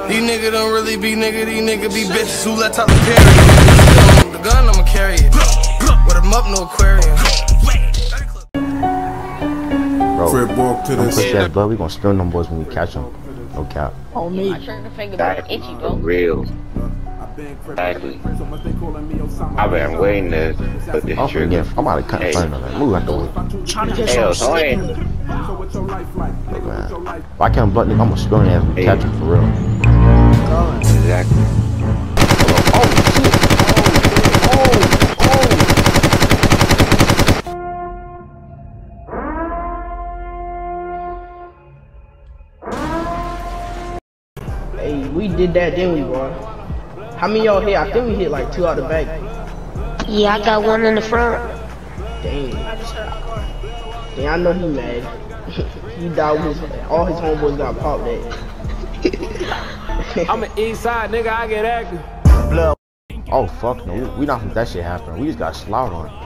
These niggas don't really be nigga, these niggas be bitches who let Tyler Perry. The gun, I'ma carry it. With him up, no aquarium. Bro, push that blood, we gon' stun them boys when we catch them. No cap. On me. My trigger finger been itchy, bro. Real. Exactly. I've been waiting to put this trigger. I'm out of cut in front of them. Move out the way. Trying to get Hell, some so sleep. Look, man. If I can't button him, I'ma stun him and catch him for real. Exactly. Hey, we did that, didn't we, bro? How many y'all hit? I think we hit like 2 out the back. Yeah, I got one in the front. Dang. Dang, I know he mad. He died with all his homeboys got popped at. I'm an east side nigga, I get active. Oh fuck no, we not from that shit happen. We just got slaughtered on.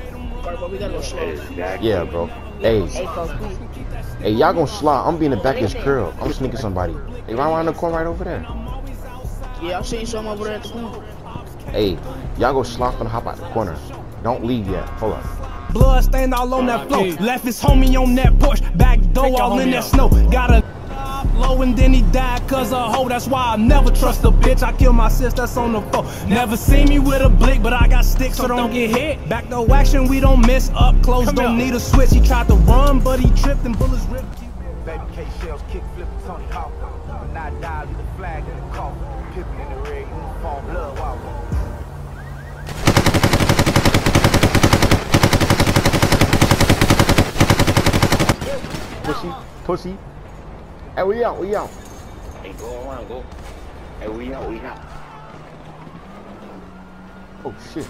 Yeah, bro. Hey, y'all gonna slide. I'm be in the back of this curl. I'm sneaking somebody. Hey, right around the corner right over there. Yeah, I'll see you some over there at the corner. Hey, y'all go slide and hop out the corner. Don't leave yet. Hold on. Blood stain all on that floor. Left his homie on that porch. Back door all in that snow. Got a low and then he died cause a hoe. That's why I never trust a bitch. I kill my sis, that's on the phone. Never see me with a blick, but I got sticks so don't get hit. Back door action, we don't miss. Up close, don't need a switch. He tried to run, but he tripped and bullets ripped. Baby K shells, kick flip, Tony Hawk. Not die, leave the flag in the coffin. Pippin in the red uniform, blood walk. Pussy. Hey, we out. Hey, go around, go. Hey, we out. Oh shit.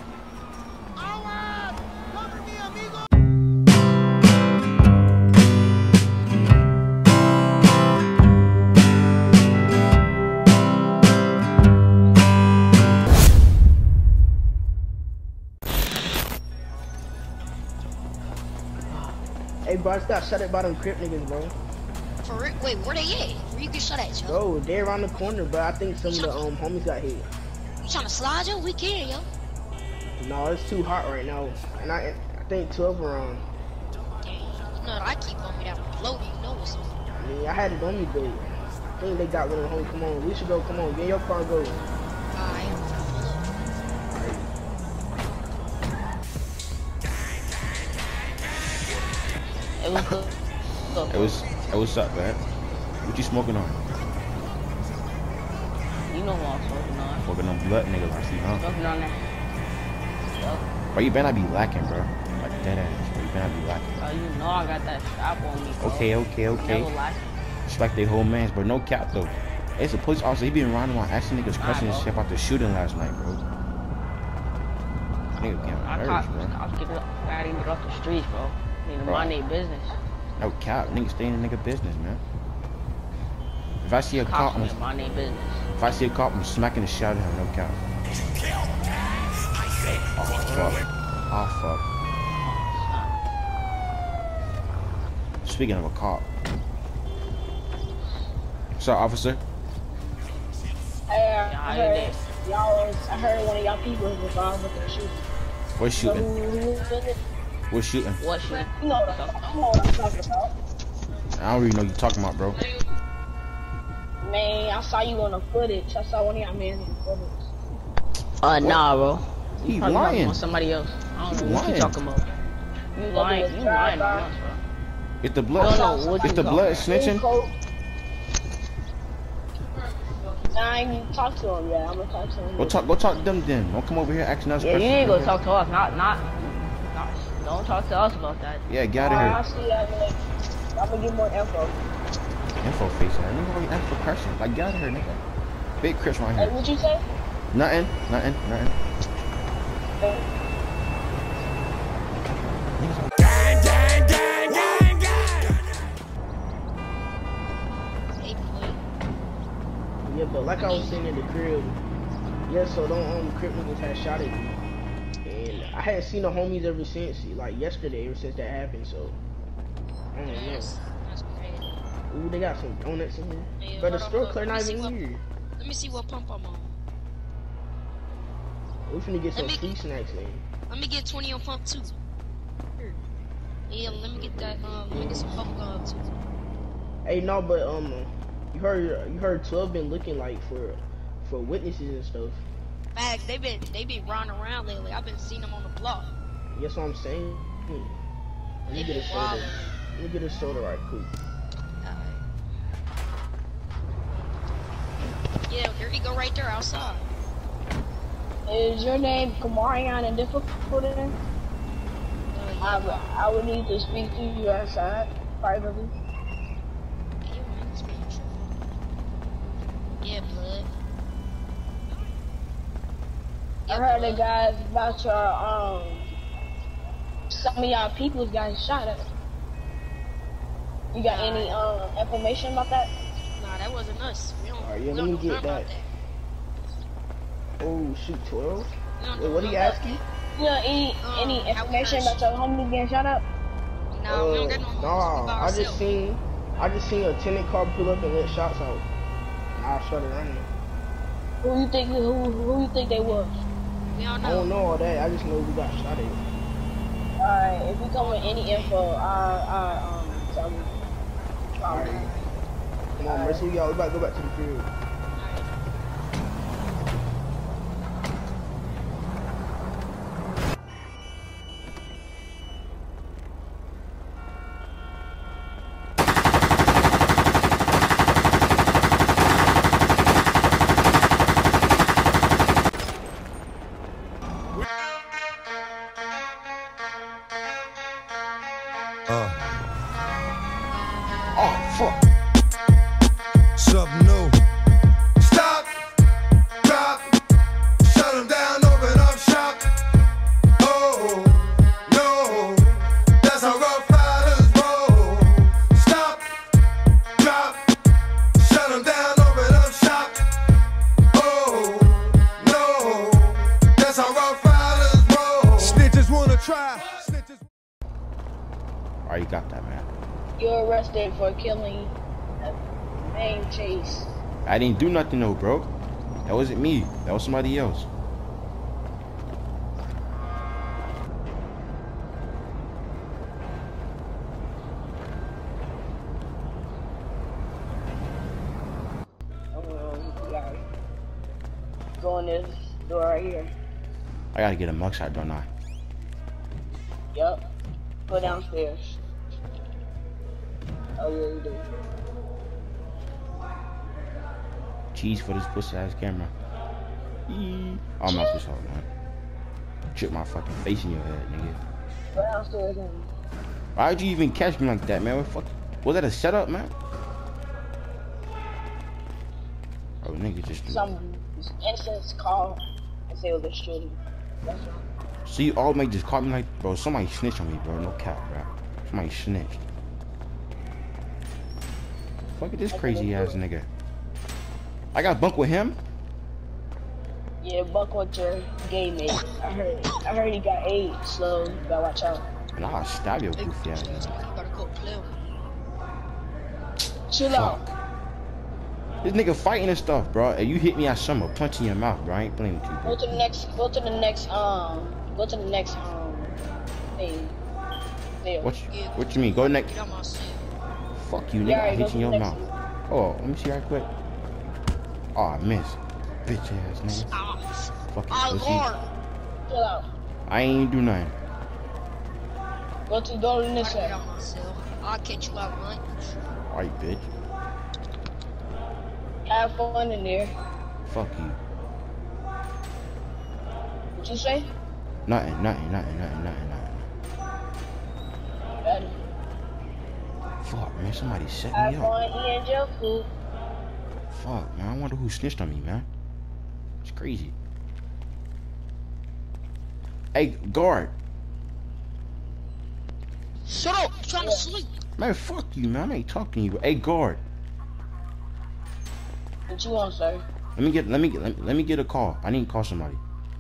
Hey, bro, I just got shot at by them Crip niggas, bro. For real? Wait, where they at? Where you get shot at, yo? Bro, they're around the corner, but I think some of the homies got hit. You trying to slide, yo? We can, yo. No, it's too hot right now, and I think 12 around. Dang, you know I keep on me that floaty, you know what's up. I mean, I had it on me, but I think they got one of the homies. Come on, we should go. Come on, get in your car, go. Alright, pull up. It was good. Hey, what's up, man? What you smoking on? You know what I'm smoking on. Smoking on blood, nigga. I see, huh? Smoking on that. Yo. Bro, you better not be lacking, bro. Like dead ass, bro. You better not be lacking. Oh, you know I got that strap on me, bro. Okay. Never lacking. Respect their whole mans, but no cap though. It's a police officer. He been running around asking niggas questions and shit about the shooting last night, bro. Nigga getting nervous, bro. I was getting it off the streets, bro. Nigga, mind their business. No cap, niggas stay in the nigga business, man. If I see a cop, mind their business. if I see a cop, I'm smacking the shit out of him. No cap. Oh fuck. Speaking of a cop. What's up, officer? I heard one of y'all people was involved with the shooting. What's shooting? What's shooting? What shooting? You know what I'm talking about. I don't really know what you're talking about, bro. Man, I saw you on the footage. I saw one of y'all men in the footage. Nah, bro. He Probably lying. on somebody else. I don't know what lying. you talking about. You lying on us, bro. If the blood, if the blood is snitching. Nah, I ain't even talk to him yet. I'm gonna talk to him. Go talk to them then. Don't come over here asking us Yeah, questions. you need to go talk to us, not. Don't talk to us about that. Yeah, get out I'll of here. see that later. I'm gonna get more info. Info face, man. Nigga already asked for questions. Like, get out of here, nigga. Big Chris right Hey, here. what'd you say? Nothing. Yeah, but like I was saying in the crib, yeah, so them Crip niggas had shot at me. And I hadn't seen the homies ever since, like yesterday, ever since that happened, so I don't know. That's crazy. Ooh, they got some donuts in here. But the store clear not even here. Let me see what pump I'm on. We finna get some free snacks, man. Let me get 20 on pump 2. Here. Yeah, let me get that. Let me get some bubble gum too. Hey, no, but you heard 12 been looking like for witnesses and stuff. Facts, they been running around lately. I've been seeing them on the block. That's what I'm saying. Let me get a soda. Let me get a soda right quick. Alright. Yeah, there you go, right there outside. Is your name Kamarion and difficulty? I would need to speak to you outside privately. Yeah, blood. I heard the guys about your some of y'all people's got shot at. You got any information about that? Nah, that wasn't us. We don't. Alright, yeah, we let don't me know get nothing about that. Oh shoot, 12. that. Wait, what are you asking? You know any information about your homie getting shot up? Nah, we don't get no homies. We by Nah, I just ourselves. seen a tenant car pull up and let shots out. And I started running. Who you think they was? We don't I know. don't know all that. I just know we got shot at. Alright, if you come with any info, tell me. Alright. Come on, Mercy, y'all. We about to go back to the field. Oh, fuck. Something new. Stop, drop, shut them down, open up shop. Oh, no, that's how rough riders roll. Stop, drop, shut them down, open up shop. Oh, no, that's how rough riders roll. Snitches wanna try. Alright, you got that, man. You're arrested for killing a main chase. I didn't do nothing though, bro. That wasn't me. That was somebody else. Yeah. Go in this door right here. I gotta get a mugshot, don't I? Yup. Go downstairs. Oh yeah, you do. Cheese for this pussy ass camera. I'm not this hard, man. Chip my fucking face in your head, nigga. Go downstairs and Why'd you even catch me like that, man? What fuck? Was that a setup, man? Oh, nigga just. some instance call and say it was a shooting. That's all. See, all make just caught me like, bro. Somebody snitched on me, bro. No cap, bro. Somebody snitched. Fuck it, this crazy ass nigga. I got bunk with him. Yeah, buck with your gay mate. I heard he got AIDS, so you gotta watch out. And I'll stab your goofy ass. You gotta go play with me. Chill out. Fuck. This nigga fighting and stuff, bro. And you hit me at summer, punch in your mouth, bro. I ain't playing with you, bro. Go to the next thing. There. What you mean? Go next. Get on my shit. Fuck you, nigga. Yeah, I alright, hit go you in your to the mouth. next Oh, let me see right quick. Oh, I missed. Bitch ass nigga. Fucking pussy. Lord. Chill out. I ain't do nothing. Go to the next Get way. on myself. I'll catch you out lunch. Alright, bitch. Have fun in there. Fuck you. What you say? Nothing. Ready. Fuck, man. Somebody set Have me up. fun eating your food. Fuck, man. I wonder who snitched on me, man. It's crazy. Hey, guard. Shut up! I'm trying to sleep. Man, fuck you, man. I ain't talking to you. Hey, guard. What you want, sir? Let me get a call. I need to call somebody.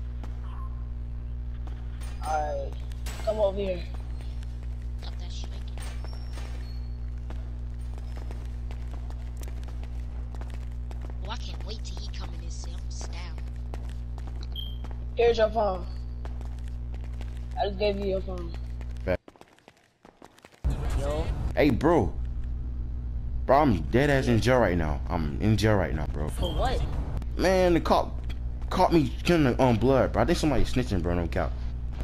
Alright. Come over here. Got that shit. Oh, I can't Wait till he come in and say I'm style. Here's your phone. I just gave you your phone. Yo. Hey, bro. Bro, I'm dead ass in jail right now. I'm in jail right now, bro. For what? Man, the cop caught me killing on blood, bro. I think somebody snitching, bro. No cap.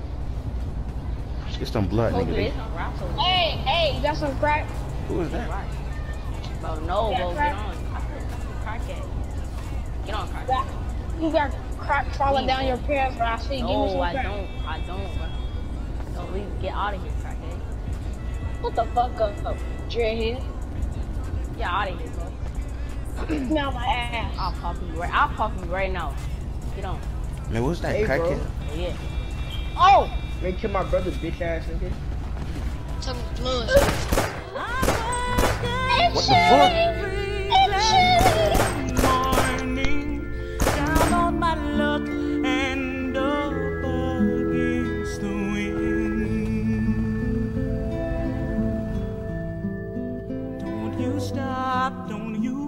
It's some blood, nigga. Hey, you got some crack? Who is that? Bro, no, bro, get on. I feel crackhead. Get on, crackhead. You got crack falling down your pants, bro. I see. Give me some No, crack. I don't, bro. No, we get out of here, crackhead. What the fuck up, dreadhead? Get out of here, bro. Smell my ass. I'll pop you right now. Get on. Man, what's that Hey, bro. crackhead? Yeah. Oh! Man, kill my brother, bitch ass nigga. Tell me blood. What the fuck? Morning, down on my luck and up against the wind. Don't you stop, don't you